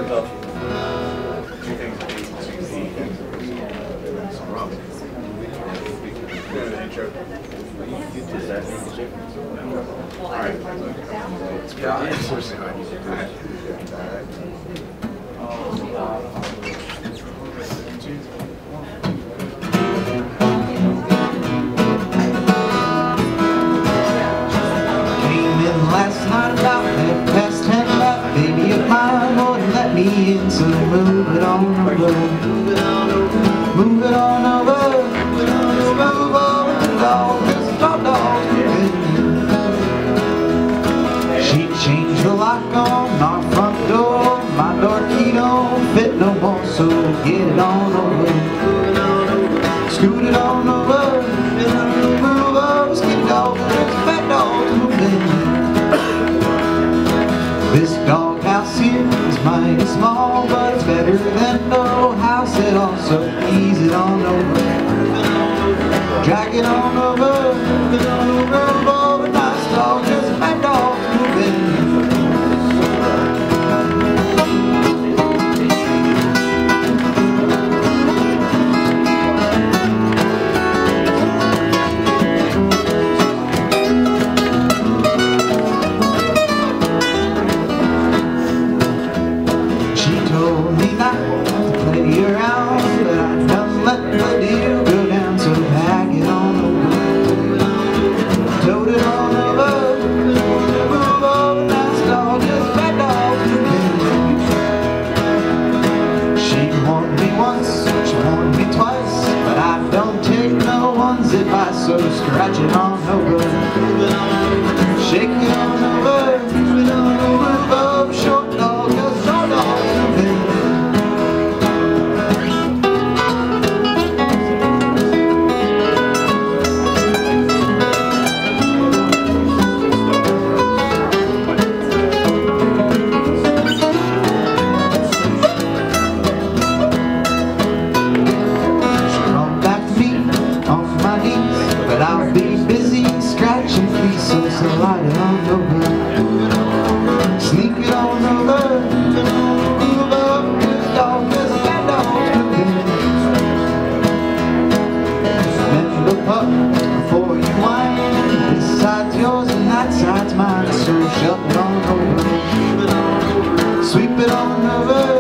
Last night about that past 10 lap, baby of mine wouldn't let me in, so move it on over, move it on over, move over with the dog, cause the top dog's moving. She changed the lock on our front door, my door key don't fit no more, so get it on over, scoot it on over, move over, skinny dog, there's a fat dog moving. This doghouse here is mighty small, but it's better than no house at all. So ease it on over, drag it on over, move over, nice dog, just a bad dog moving. So scratch it on over, shake it on over, move over, short dog, cause short dog's moving. But I'll be busy scratching feet, so slide it on over, sneak it on over, move up, good dog, cause a bad dog's moving. Bend the pup before you whine, this side's yours and that side's mine, so shove it on over, sweep it on over.